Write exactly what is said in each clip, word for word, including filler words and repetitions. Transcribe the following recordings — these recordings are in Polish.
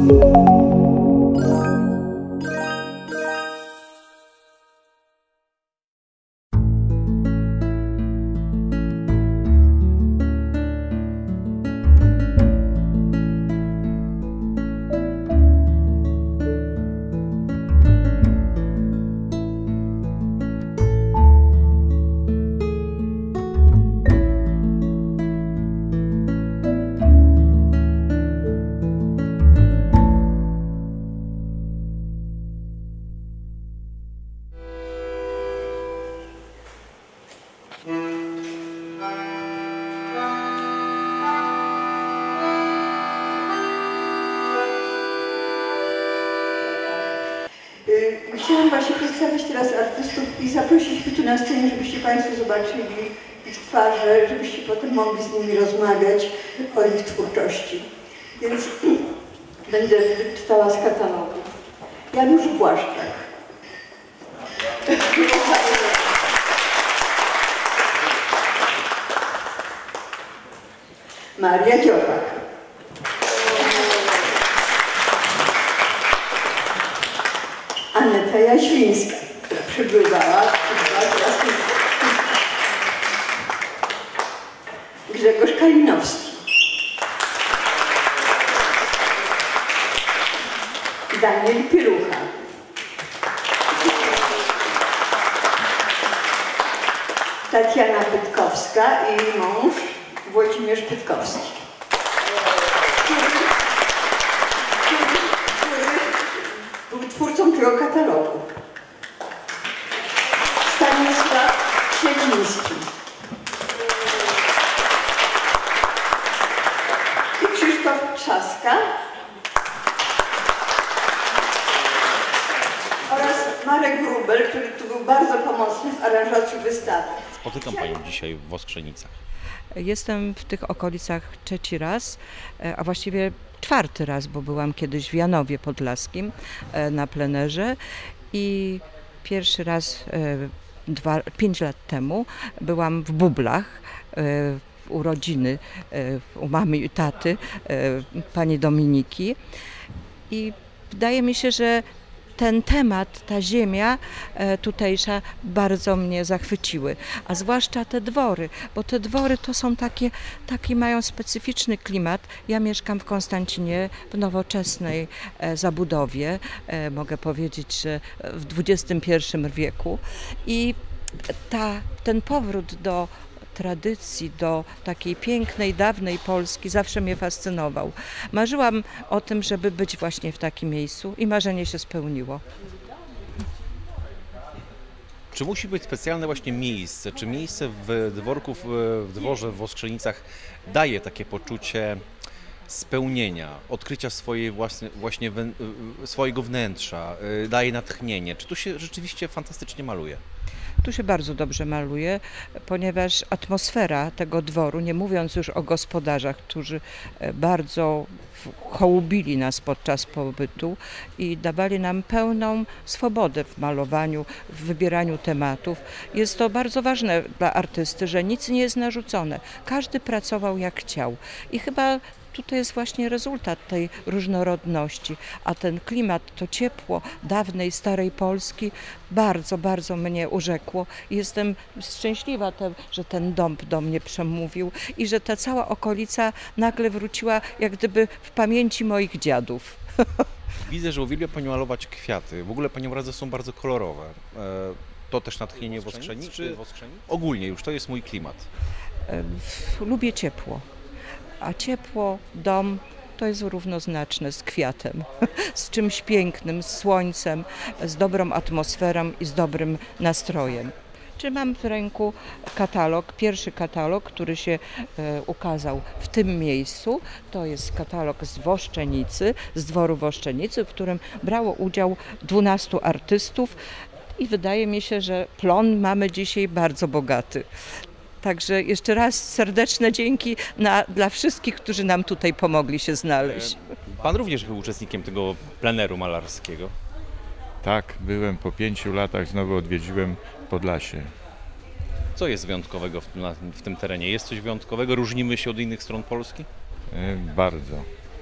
Chciałam właśnie przedstawić teraz artystów i zaprosić ich tu na scenę, żebyście Państwo zobaczyli ich twarze, żebyście potem mogli z nimi rozmawiać o ich twórczości. Więc będę czytała z katalogu. Janusz Błaszczak. Maria Dziopak. Aneta Jaświńska, która przybywała, przybywała teraz. Grzegorz Kalinowski. Daniel Pielucha. Tatiana Pytkowska i mąż Włodzimierz Pytkowski. Był twórcą tego katalogu. Stanisław Siedliński. I Krzysztof Trzaska. Oraz Marek Wróbel, który tu był bardzo pomocny w aranżacji wystawy. Spotykam Panią dzisiaj w Oskrzenicach. Jestem w tych okolicach trzeci raz, a właściwie czwarty raz, bo byłam kiedyś w Janowie Podlaskim na plenerze i pierwszy raz dwa, pięć lat temu byłam w Bublach, w urodziny u mamy i taty pani Dominiki i wydaje mi się, że ten temat, ta ziemia tutejsza bardzo mnie zachwyciły, a zwłaszcza te dwory, bo te dwory to są takie, taki mają specyficzny klimat. Ja mieszkam w Konstancinie w nowoczesnej zabudowie, mogę powiedzieć, że w dwudziestym pierwszym wieku i ta, ten powrót do tradycji, do takiej pięknej, dawnej Polski zawsze mnie fascynował. Marzyłam o tym, żeby być właśnie w takim miejscu i marzenie się spełniło. Czy musi być specjalne właśnie miejsce? Czy miejsce w dworku, w dworze w Oskrzenicach daje takie poczucie spełnienia, odkrycia swojej własne, właśnie swojego wnętrza, daje natchnienie? Czy tu się rzeczywiście fantastycznie maluje? Tu się bardzo dobrze maluje, ponieważ atmosfera tego dworu, nie mówiąc już o gospodarzach, którzy bardzo hołubili nas podczas pobytu i dawali nam pełną swobodę w malowaniu, w wybieraniu tematów. Jest to bardzo ważne dla artysty, że nic nie jest narzucone. Każdy pracował jak chciał i chyba tutaj jest właśnie rezultat tej różnorodności, a ten klimat, to ciepło dawnej, starej Polski bardzo, bardzo mnie urzekło. Jestem szczęśliwa, te, że ten dąb do mnie przemówił i że ta cała okolica nagle wróciła jak gdyby w pamięci moich dziadów. Widzę, że uwielbia Pani malować kwiaty. W ogóle Pani obrazy są bardzo kolorowe. To też natchnienie w Oskrzenicy, czy ogólnie już to jest mój klimat? Lubię ciepło. A ciepło, dom to jest równoznaczne z kwiatem, z czymś pięknym, z słońcem, z dobrą atmosferą i z dobrym nastrojem. Trzymam w ręku katalog, pierwszy katalog, który się e, ukazał w tym miejscu. To jest katalog z Woszczenicy, z dworu Woszczenicy, w którym brało udział dwunastu artystów i wydaje mi się, że plon mamy dzisiaj bardzo bogaty. Także jeszcze raz serdeczne dzięki na, dla wszystkich, którzy nam tutaj pomogli się znaleźć. Pan również był uczestnikiem tego pleneru malarskiego. Tak, byłem po pięciu latach, znowu odwiedziłem Podlasie. Co jest wyjątkowego w, na, w tym terenie? Jest coś wyjątkowego? Różnimy się od innych stron Polski? E, bardzo.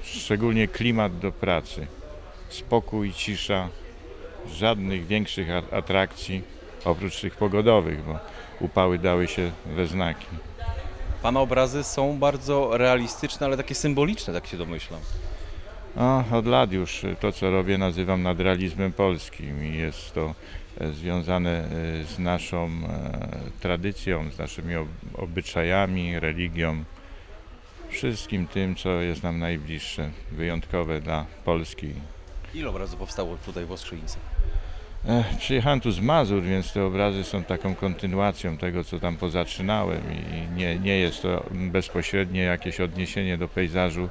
szczególnie klimat do pracy. Spokój, cisza, żadnych większych atrakcji, oprócz tych pogodowych, bo upały dały się we znaki. Pana obrazy są bardzo realistyczne, ale takie symboliczne, tak się domyślam. O, od lat już to, co robię, nazywam nadrealizmem polskim i jest to związane z naszą tradycją, z naszymi obyczajami, religią, wszystkim tym, co jest nam najbliższe, wyjątkowe dla Polski. Ile obrazów powstało tutaj w Oskrzenicy? Przyjechałem tu z Mazur, więc te obrazy są taką kontynuacją tego, co tam pozaczynałem i nie, nie jest to bezpośrednie jakieś odniesienie do pejzażu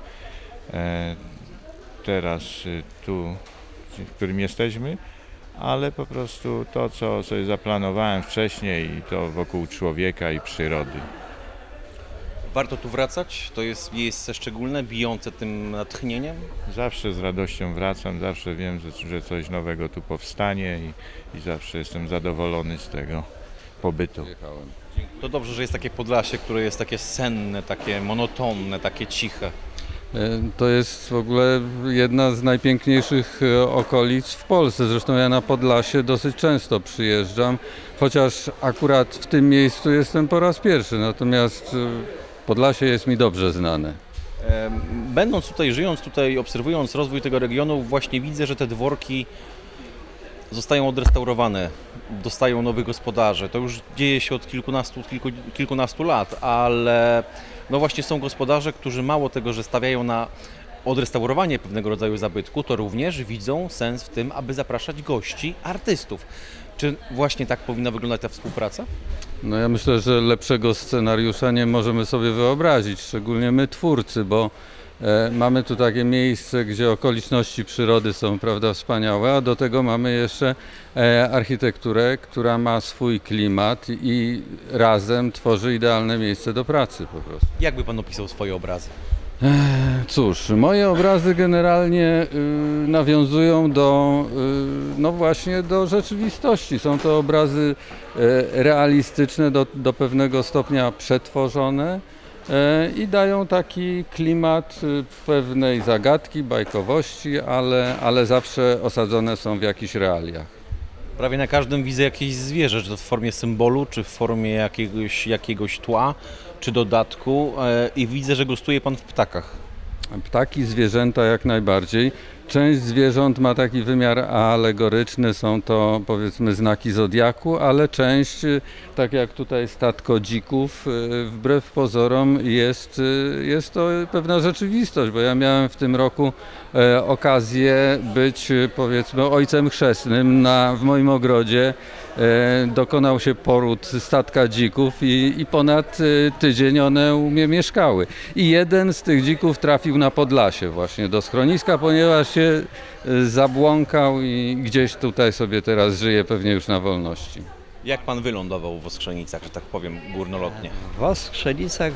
teraz tu, w którym jesteśmy, ale po prostu to, co sobie zaplanowałem wcześniej i to wokół człowieka i przyrody. Warto tu wracać? To jest miejsce szczególne, bijące tym natchnieniem? Zawsze z radością wracam, zawsze wiem, że, że coś nowego tu powstanie i, i zawsze jestem zadowolony z tego pobytu. To dobrze, że jest takie Podlasie, które jest takie senne, takie monotonne, takie ciche. To jest w ogóle jedna z najpiękniejszych okolic w Polsce. Zresztą ja na Podlasie dosyć często przyjeżdżam, chociaż akurat w tym miejscu jestem po raz pierwszy, natomiast Podlasie jest mi dobrze znane. Będąc tutaj, żyjąc tutaj, obserwując rozwój tego regionu, właśnie widzę, że te dworki zostają odrestaurowane, dostają nowych gospodarzy. To już dzieje się od kilkunastu, kilku, kilkunastu lat, ale no właśnie są gospodarze, którzy mało tego, że stawiają na odrestaurowanie pewnego rodzaju zabytku, to również widzą sens w tym, aby zapraszać gości, artystów. Czy właśnie tak powinna wyglądać ta współpraca? No ja myślę, że lepszego scenariusza nie możemy sobie wyobrazić, szczególnie my twórcy, bo e, mamy tu takie miejsce, gdzie okoliczności przyrody są, prawda, wspaniałe, a do tego mamy jeszcze e, architekturę, która ma swój klimat i razem tworzy idealne miejsce do pracy po prostu. Jak by Pan opisał swoje obrazy? Cóż, moje obrazy generalnie y, nawiązują do, y, no właśnie do rzeczywistości. Są to obrazy y, realistyczne, do, do pewnego stopnia przetworzone y, i dają taki klimat y, pewnej zagadki, bajkowości, ale, ale zawsze osadzone są w jakichś realiach. Prawie na każdym widzę jakieś zwierzę, czy to w formie symbolu, czy w formie jakiegoś, jakiegoś tła, czy dodatku i widzę, że gustuje Pan w ptakach. Ptaki, zwierzęta jak najbardziej. Część zwierząt ma taki wymiar alegoryczny, są to powiedzmy znaki zodiaku, ale część, tak jak tutaj statko dzików, wbrew pozorom jest, jest to pewna rzeczywistość, bo ja miałem w tym roku okazję być powiedzmy ojcem chrzestnym. Na, w moim ogrodzie dokonał się poród statka dzików i, i ponad tydzień one u mnie mieszkały. I jeden z tych dzików trafił na Podlasie właśnie do schroniska, ponieważ się zabłąkał i gdzieś tutaj sobie teraz żyje, pewnie już na wolności. Jak Pan wylądował w Oskrzenicach, że tak powiem górnolotnie? W Oskrzenicach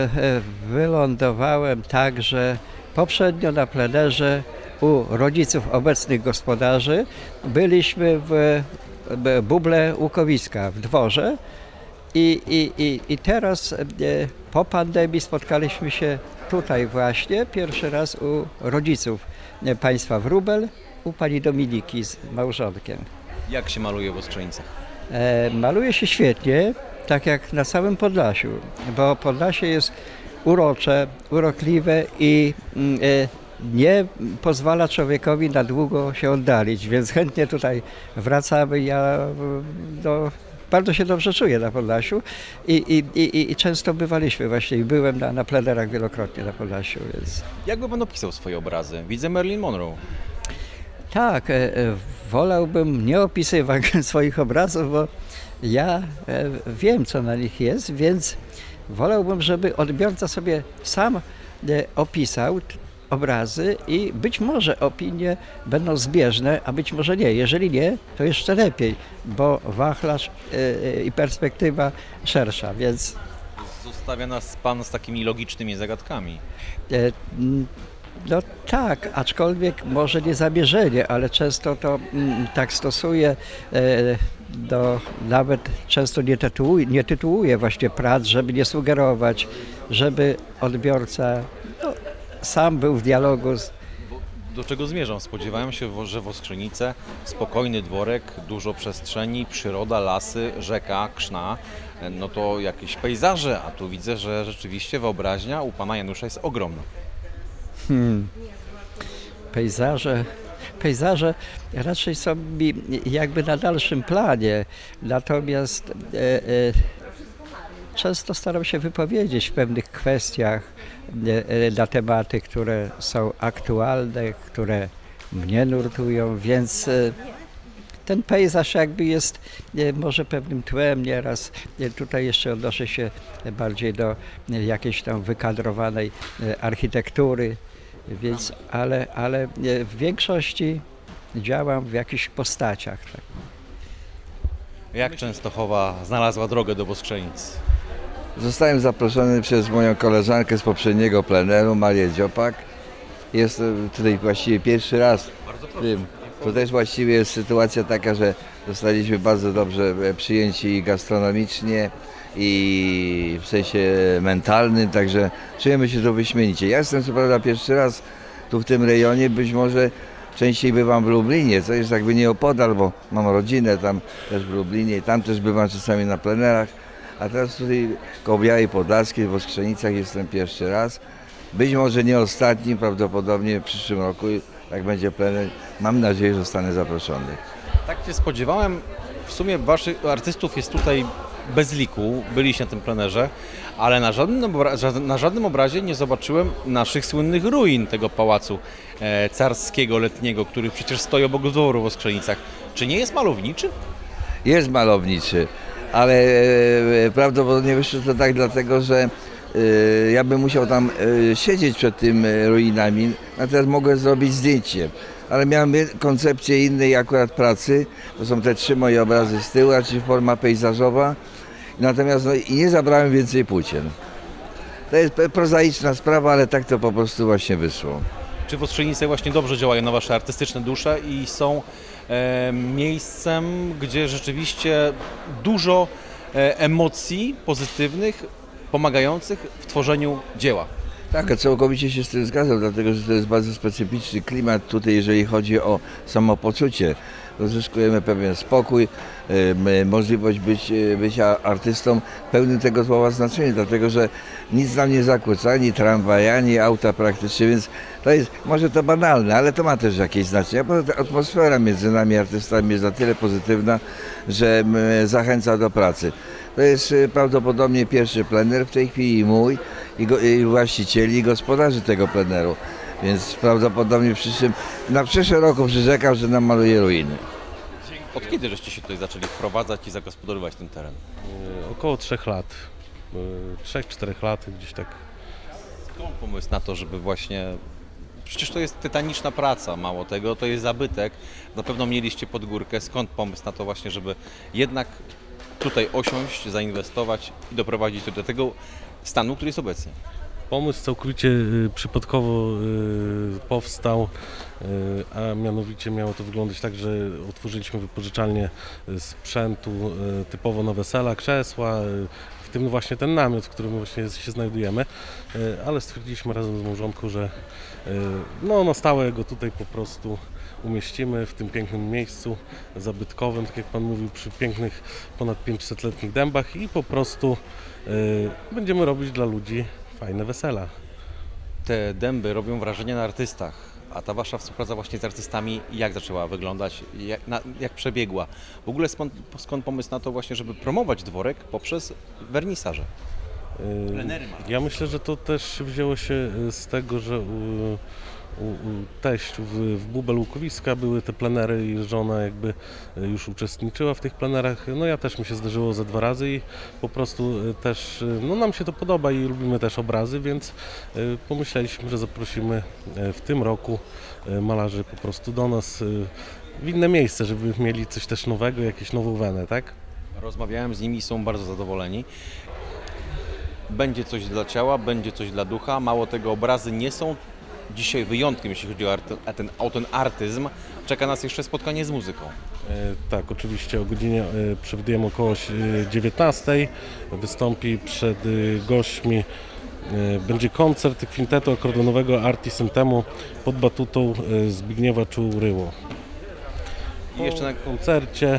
wylądowałem tak, że poprzednio na plenerze u rodziców obecnych gospodarzy byliśmy w buble Łukowiska w dworze i, i, i, i teraz po pandemii spotkaliśmy się tutaj właśnie pierwszy raz u rodziców państwa Wróbel, u pani Dominiki z małżonkiem. Jak się maluje w Oskrzenicach? E, maluje się świetnie, tak jak na całym Podlasiu, bo Podlasie jest urocze, urokliwe i e, nie pozwala człowiekowi na długo się oddalić, więc chętnie tutaj wracamy. Ja no, bardzo się dobrze czuję na Podlasiu i, i, i, i często bywaliśmy właśnie i byłem na, na plenerach wielokrotnie na Podlasiu. Więc... Jak by Pan opisał swoje obrazy? Widzę Marilyn Monroe. Tak, e, wolałbym nie opisywać swoich obrazów, bo ja e, wiem, co na nich jest, więc wolałbym, żeby odbiorca sobie sam e, opisał obrazy i być może opinie będą zbieżne, a być może nie. Jeżeli nie, to jeszcze lepiej, bo wachlarz i perspektywa szersza, więc... Zostawia nas Pan z takimi logicznymi zagadkami. No tak, aczkolwiek może nie zamierzenie, ale często to mm, tak stosuje do, nawet często nie tytułuje, nie tytułuje właśnie prac, żeby nie sugerować, żeby odbiorca no, sam był w dialogu z... Do czego zmierzam? Spodziewałem się, że w Oskrzenice spokojny dworek, dużo przestrzeni, przyroda, lasy, rzeka, Krzna, no to jakieś pejzaże, a tu widzę, że rzeczywiście wyobraźnia u pana Janusza jest ogromna. Hmm. Pejzaże, pejzaże raczej są mi jakby na dalszym planie, natomiast e, e, często staram się wypowiedzieć w pewnych kwestiach e, e, na tematy, które są aktualne, które mnie nurtują, więc e, ten pejzaż jakby jest e, może pewnym tłem nieraz. E, tutaj jeszcze odnoszę się bardziej do e, jakiejś tam wykadrowanej e, architektury. Więc, ale, ale w większości działam w jakichś postaciach. Tak. Jak Częstochowa znalazła drogę do Woskrzenic? Zostałem zaproszony przez moją koleżankę z poprzedniego pleneru, Marię Dziopak. Jest tutaj właściwie pierwszy raz w tym. To też właściwie jest sytuacja taka, że zostaliśmy bardzo dobrze przyjęci gastronomicznie i w sensie mentalnym, także czujemy się tu wyśmienicie. Ja jestem co prawda pierwszy raz tu w tym rejonie, być może częściej bywam w Lublinie, co jest jakby nieopodal, bo mam rodzinę tam też w Lublinie i tam też bywam czasami na plenerach, a teraz tutaj koło Białej Podlaskiej, w Oskrzenicach jestem pierwszy raz. Być może nie ostatni, prawdopodobnie w przyszłym roku, jak będzie plener, mam nadzieję, że zostanę zaproszony. Tak się spodziewałem, w sumie waszych artystów jest tutaj bez liku, byliście na tym plenerze, ale na żadnym, obra- na żadnym obrazie nie zobaczyłem naszych słynnych ruin tego pałacu e, carskiego, letniego, który przecież stoi obok dworu w Oskrzenicach. Czy nie jest malowniczy? Jest malowniczy, ale e, prawdopodobnie wyszło to tak dlatego, że e, ja bym musiał tam e, siedzieć przed tym e, ruinami, natomiast mogę zrobić zdjęcie. Ale miałem koncepcję innej akurat pracy, to są te trzy moje obrazy z tyłu, czyli forma pejzażowa, natomiast no, i nie zabrałem więcej płócien. To jest prozaiczna sprawa, ale tak to po prostu właśnie wyszło. Czy w Oskrzenice właśnie dobrze działają na wasze artystyczne dusze i są e, miejscem, gdzie rzeczywiście dużo e, emocji pozytywnych, pomagających w tworzeniu dzieła? Tak, całkowicie się z tym zgadzam, dlatego że to jest bardzo specyficzny klimat tutaj, jeżeli chodzi o samopoczucie. Uzyskujemy pewien spokój, e, możliwość być, bycia artystą w pełnym tego słowa znaczeniu, dlatego że nic nam nie zakłóca, ani tramwaj, ani auta praktycznie, więc to jest, może to banalne, ale to ma też jakieś znaczenie. Poza tym atmosfera między nami artystami jest na tyle pozytywna, że zachęca do pracy. To jest prawdopodobnie pierwszy plener, w tej chwili mój i, go, i właścicieli i gospodarzy tego pleneru. Więc prawdopodobnie w przyszłym, na przyszły roku przyrzekam, że namaluje ruiny. Od kiedy żeście się tutaj zaczęli wprowadzać i zagospodarować ten teren? Około trzech lat. Trzech, czterech lat gdzieś tak. Skąd pomysł na to, żeby właśnie... Przecież to jest tytaniczna praca, mało tego, to jest zabytek. Na pewno mieliście pod górkę. Skąd pomysł na to właśnie, żeby jednak tutaj osiąść, zainwestować i doprowadzić to do tego stanu, który jest obecnie? Pomysł całkowicie przypadkowo powstał, a mianowicie miało to wyglądać tak, że otworzyliśmy wypożyczalnię sprzętu typowo na wesela, krzesła, w tym właśnie ten namiot, w którym właśnie się znajdujemy, ale stwierdziliśmy razem z małżonką, że no, na stałe go tutaj po prostu umieścimy w tym pięknym miejscu zabytkowym, tak jak Pan mówił, przy pięknych ponad pięćsetletnich dębach i po prostu będziemy robić dla ludzi fajne wesela. Te dęby robią wrażenie na artystach, a ta wasza współpraca właśnie z artystami jak zaczęła wyglądać, jak, na, jak przebiegła? W ogóle skąd, skąd pomysł na to właśnie, żeby promować dworek poprzez wernisaże? Ja myślę, że to też wzięło się z tego, że u, u, u teściu w, w Bubel Łukowiska były te plenery i żona jakby już uczestniczyła w tych plenerach. No ja też mi się zdarzyło ze dwa razy i po prostu też, no nam się to podoba i lubimy też obrazy, więc pomyśleliśmy, że zaprosimy w tym roku malarzy po prostu do nas w inne miejsce, żeby mieli coś też nowego, jakąś nową wenę, tak? Rozmawiałem z nimi, są bardzo zadowoleni. Będzie coś dla ciała, będzie coś dla ducha. Mało tego, obrazy nie są dzisiaj wyjątkiem, jeśli chodzi o, arty, ten, o ten artyzm. Czeka nas jeszcze spotkanie z muzyką. E, tak, oczywiście o godzinie e, przewidujemy około dziewiętnastej. Wystąpi przed e, gośćmi Będzie koncert kwintetu akordonowego Artisentemu pod batutą Zbigniewa Czuryło. I jeszcze na W koncercie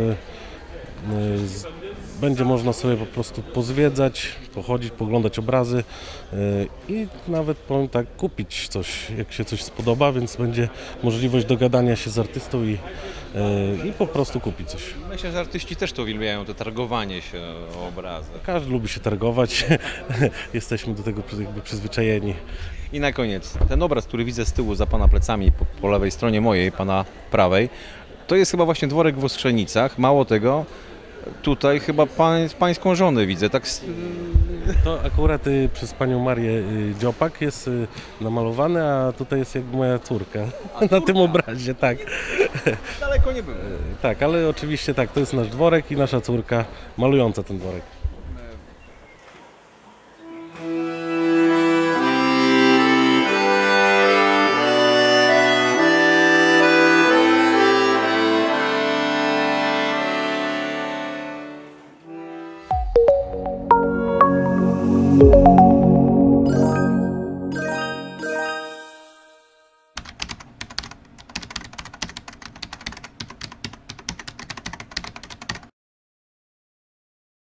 będzie można sobie po prostu pozwiedzać, pochodzić, poglądać obrazy i nawet, powiem tak, kupić coś, jak się coś spodoba, więc będzie możliwość dogadania się z artystą i, i po prostu kupić coś. Myślę, że artyści też to uwielbiają, to targowanie się o obrazy. Każdy lubi się targować, jesteśmy do tego jakby przyzwyczajeni. I na koniec, ten obraz, który widzę z tyłu za pana plecami, po, po lewej stronie mojej, pana prawej, to jest chyba właśnie dworek w Ostrzenicach. Mało tego, tutaj chyba pan, pańską żonę widzę, tak... To akurat y, przez panią Marię y, Dziopak jest y, namalowane, a tutaj jest jakby moja córka na tym obrazie, tak. Daleko nie było. Tak, ale oczywiście tak, to jest nasz dworek i nasza córka malująca ten dworek. Thank you.